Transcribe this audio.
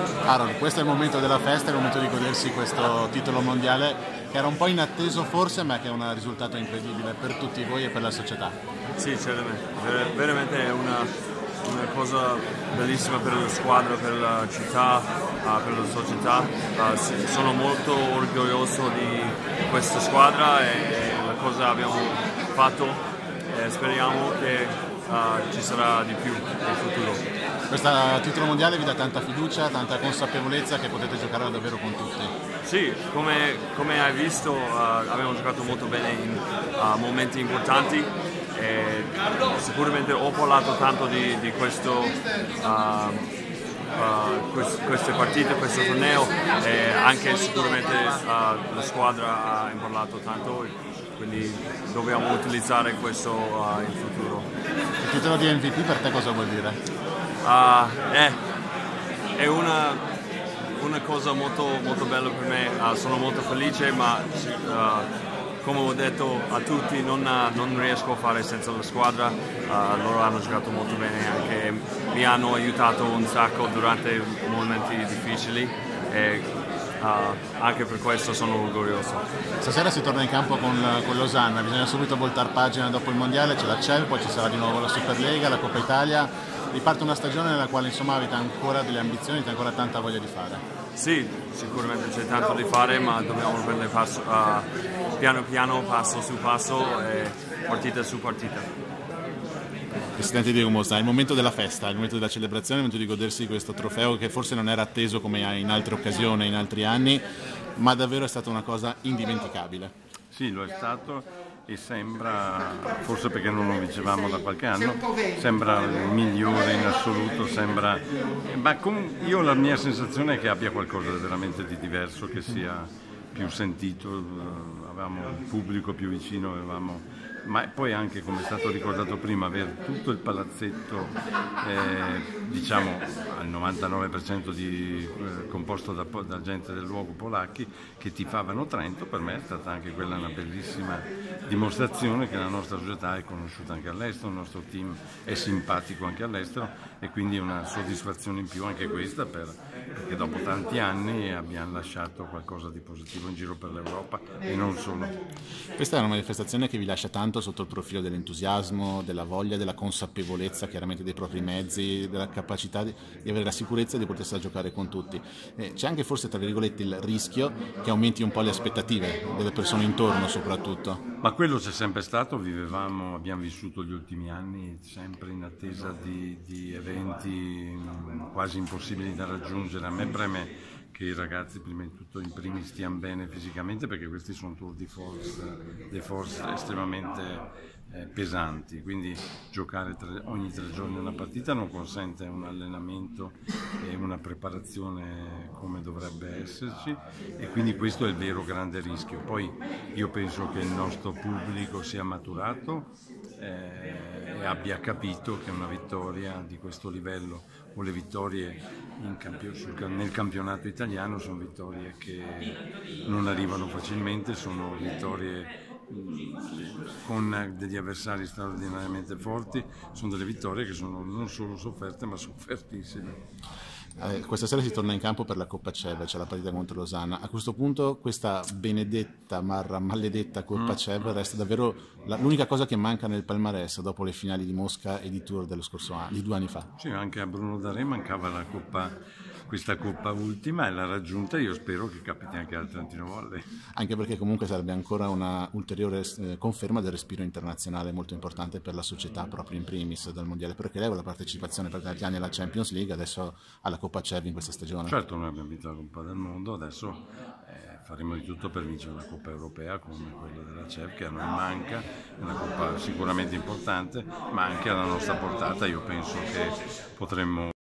Aaron, questo è il momento della festa, è il momento di godersi questo titolo mondiale che era un po' inatteso forse, ma che è un risultato incredibile per tutti voi e per la società. Sì, certamente, veramente è una cosa bellissima per la squadra, per la città, per la società. Sono molto orgoglioso di questa squadra e la cosa abbiamo fatto e speriamo che ci sarà di più nel futuro. Questo titolo mondiale vi dà tanta fiducia, tanta consapevolezza che potete giocare davvero con tutti. Sì, come hai visto abbiamo giocato molto bene in momenti importanti e sicuramente ho parlato tanto di queste partite, questo torneo e anche sicuramente la squadra ha parlato tanto, quindi dobbiamo utilizzare questo in futuro. Il titolo di MVP per te cosa vuol dire? È una cosa molto bella per me, sono molto felice, ma come ho detto a tutti non riesco a fare senza la squadra. Loro hanno giocato molto bene, anche mi hanno aiutato un sacco durante momenti difficili e anche per questo sono orgoglioso. Stasera si torna in campo con Losanna, bisogna subito voltare pagina dopo il mondiale, c'è la CEV, poi ci sarà di nuovo la Superlega, la Coppa Italia. Riparte una stagione nella quale insomma avete ancora delle ambizioni, avete ancora tanta voglia di fare. Sì, sicuramente c'è tanto da fare, ma dobbiamo prendere piano piano, passo su passo e partita su partita. Presidente Diego Mossa, è il momento della festa, è il momento della celebrazione, è il momento di godersi questo trofeo che forse non era atteso come in altre occasioni, in altri anni, ma davvero è stata una cosa indimenticabile. Sì, lo è stato e sembra, forse perché non lo vincevamo da qualche anno, sembra il migliore in assoluto, ma io la mia sensazione è che abbia qualcosa veramente di diverso, che sia più sentito, avevamo un pubblico più vicino, ma poi anche, come è stato ricordato prima, avere tutto il palazzetto diciamo al 99% composto da gente del luogo, polacchi, che tifavano Trento. Per me è stata anche quella una bellissima dimostrazione che la nostra società è conosciuta anche all'estero, il nostro team è simpatico anche all'estero e quindi una soddisfazione in più anche questa, perché dopo tanti anni abbiamo lasciato qualcosa di positivo in giro per l'Europa e non solo. Questa è una manifestazione che vi lascia tanto sotto il profilo dell'entusiasmo, della voglia, della consapevolezza chiaramente dei propri mezzi, della capacità di avere la sicurezza di potersi giocare con tutti. C'è anche forse tra virgolette il rischio che aumenti un po' le aspettative delle persone intorno soprattutto. Ma quello c'è sempre stato, abbiamo vissuto gli ultimi anni sempre in attesa di eventi quasi impossibili da raggiungere. A me preme che i ragazzi prima di tutto in primis stiano bene fisicamente, perché questi sono tour de force estremamente pesanti, quindi giocare ogni 3 giorni una partita non consente un allenamento e una preparazione come dovrebbe esserci, e quindi questo è il vero grande rischio. Poi io penso che il nostro pubblico sia maturato e abbia capito che una vittoria di questo livello o le vittorie nel campionato italiano sono vittorie che non arrivano facilmente, sono vittorie con degli avversari straordinariamente forti, sono delle vittorie che sono non solo sofferte ma soffertissime. Questa sera si torna in campo per la Coppa CEV, c'è la partita contro Losanna. A questo punto questa benedetta, maledetta Coppa CEV resta davvero l'unica cosa che manca nel palmarès dopo le finali di Mosca e di Tours dello scorso anno, di 2 anni fa. Sì, anche a Bruno Daré mancava questa Coppa ultima e l'ha raggiunta. Io spero che capiti anche al Trentino Volley. Anche perché comunque sarebbe ancora una ulteriore conferma del respiro internazionale molto importante per la società proprio in primis dal mondiale, perché lei aveva la partecipazione per tanti anni alla Champions League, adesso alla Coppa CEV in questa stagione. Certo, noi abbiamo vinto la Coppa del Mondo, adesso faremo di tutto per vincere una Coppa europea come quella della CEV, che a noi manca, è una Coppa sicuramente importante ma anche alla nostra portata. Io penso che potremmo